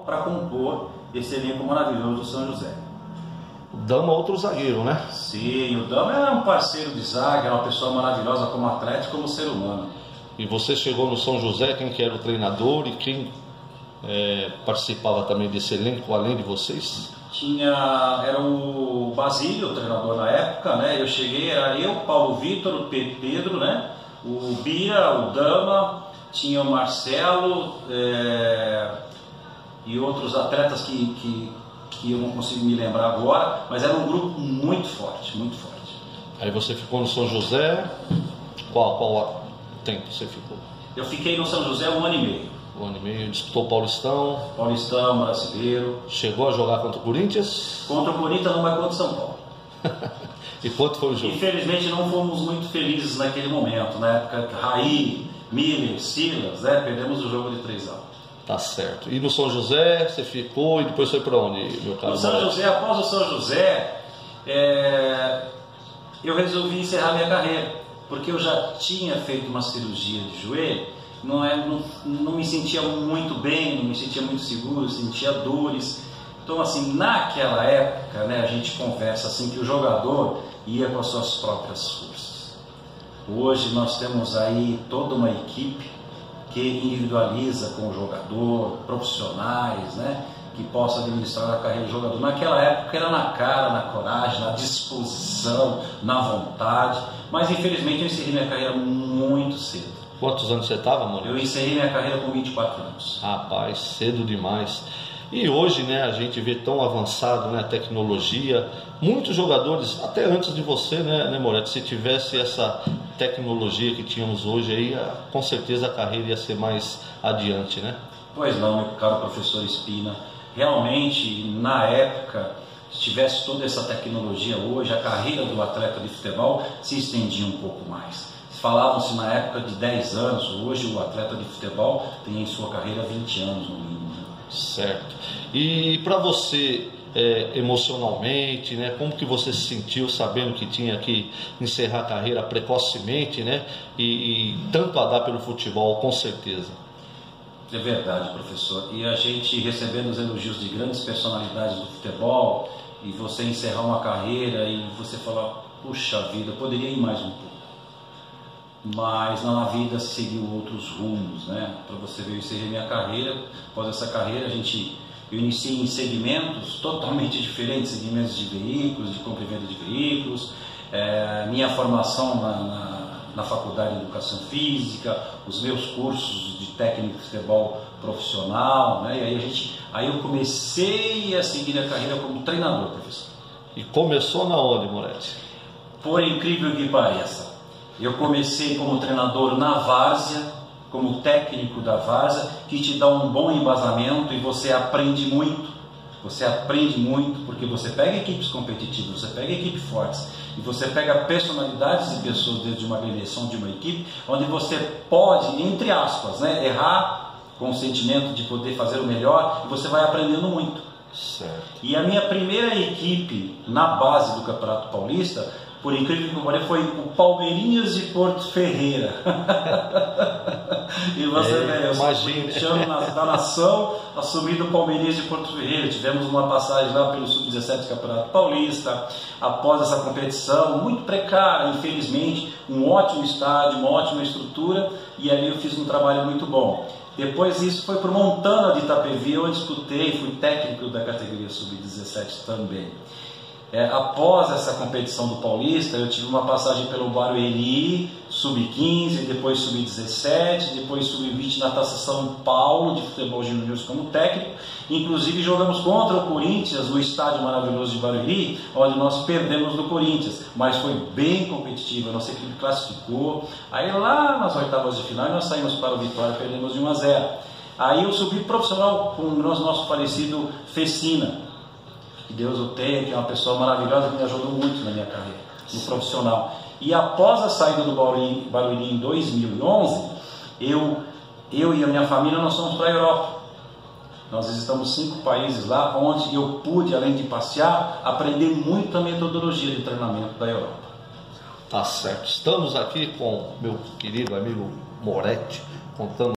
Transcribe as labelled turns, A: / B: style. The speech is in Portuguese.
A: para compor esse elenco maravilhoso do São José.
B: O Dama, outro zagueiro, né?
A: Sim, o Dama era um parceiro de zaga, era uma pessoa maravilhosa como atleta e como ser humano.
B: E você chegou no São José, quem que era o treinador e quem participava também desse elenco, além de vocês?
A: Era o Basílio, o treinador na época, né? Eu cheguei, era eu, Paulo Vitor, o Pedro, né? O Bira, o Dama, tinha o Marcelo e outros atletas que eu não consigo me lembrar agora, mas era um grupo muito forte, muito forte.
B: Aí você ficou no São José, qual tempo você ficou?
A: Eu fiquei no São José 1 ano e meio.
B: 1 ano e meio, disputou o Paulistão.
A: Paulistão, Brasileiro.
B: Chegou a jogar contra o Corinthians?
A: Contra o Corinthians não, mas contra o São Paulo.
B: E quanto foi o jogo?
A: Infelizmente não fomos muito felizes naquele momento, na época Raí, Miller, Silas, perdemos o jogo de 3-1.
B: Tá certo. E no São José você ficou e depois foi para onde, meu caro?
A: No São José, após o São José, eu resolvi encerrar minha carreira, porque eu já tinha feito uma cirurgia de joelho, não me sentia muito bem, não me sentia muito seguro, sentia dores. Então, assim, naquela época, né, a gente conversa assim que o jogador ia com as suas próprias forças. Hoje nós temos aí toda uma equipe que individualiza com o jogador, profissionais, né, que possa administrar a carreira do jogador. Naquela época era na cara, na coragem, na disposição, na vontade, mas infelizmente eu encerrei minha carreira muito cedo.
B: Quantos anos você estava, mano?
A: Eu encerrei minha carreira com 24 anos.
B: Rapaz, cedo demais. E hoje, né, a gente vê tão avançado, né, a tecnologia. Muitos jogadores, até antes de você, né, Moretti, se tivesse essa tecnologia que tínhamos hoje, aí, com certeza a carreira ia ser mais adiante, né?
A: Pois não, meu caro professor Espina. Realmente, na época, se tivesse toda essa tecnologia hoje, a carreira do atleta de futebol se estendia um pouco mais. Falavam-se na época de 10 anos, hoje o atleta de futebol tem em sua carreira 20 anos no mínimo.
B: Certo. E para você, emocionalmente, né, como que você se sentiu sabendo que tinha que encerrar a carreira precocemente, né, e tanto a dar pelo futebol, com certeza?
A: É verdade, professor. E a gente recebendo os elogios de grandes personalidades do futebol, e você encerrar uma carreira e você falar, puxa vida, eu poderia ir mais um pouco. Mas na vida seguiu outros rumos, né? Para você ver, eu encerrei minha carreira. Após essa carreira, eu iniciei em segmentos totalmente diferentes, segmentos de veículos, de compra e venda de veículos, minha formação na faculdade de educação física, os meus cursos de técnico de futebol profissional, né? E aí eu comecei a seguir a carreira como treinador, professor.
B: E começou na onde, Moretti?
A: Por incrível que pareça, eu comecei como treinador na várzea, como técnico da várzea, que te dá um bom embasamento e você aprende muito. Você aprende muito porque você pega equipes competitivas, você pega equipes fortes e você pega personalidades de pessoas dentro de uma agremiação, de uma equipe, onde você pode, entre aspas, né, errar com o sentimento de poder fazer o melhor e você vai aprendendo muito.
B: Certo.
A: E a minha primeira equipe na base do Campeonato Paulista, por incrível que pareça, foi o Palmeirinhas de Porto Ferreira. E você vê, eu chamo da nação, assumi do Palmeirinhas de Porto Ferreira. Tivemos uma passagem lá pelo Sub-17 do Campeonato Paulista. Após essa competição, muito precária, infelizmente, um ótimo estádio, uma ótima estrutura, e ali eu fiz um trabalho muito bom. Depois isso foi para o Montana de Itapevi, onde disputei, fui técnico da categoria Sub-17 também. Após essa competição do Paulista, eu tive uma passagem pelo Barueri, Sub-15, depois Sub-17, depois Sub-20 na Taça São Paulo de futebol júnior como técnico. Inclusive jogamos contra o Corinthians no estádio maravilhoso de Barueri, onde nós perdemos do Corinthians, mas foi bem competitivo, a nossa equipe classificou. Aí lá nas oitavas de final nós saímos para o Vitória e perdemos de 1-0. Aí eu subi profissional com o nosso falecido Fecina, que Deus o tenha, que é uma pessoa maravilhosa que me ajudou muito na minha carreira, no profissional. E após a saída do Barueri em 2011, eu e a minha família, nós fomos para a Europa. Nós visitamos 5 países lá, onde eu pude, além de passear, aprender muito a metodologia de treinamento da Europa.
B: Tá certo. Estamos aqui com meu querido amigo Moretti, contando